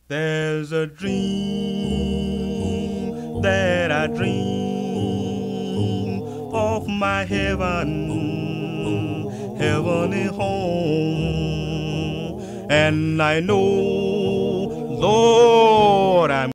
There's a dream that I dream of my heavenly home, and I know, Lord, I'm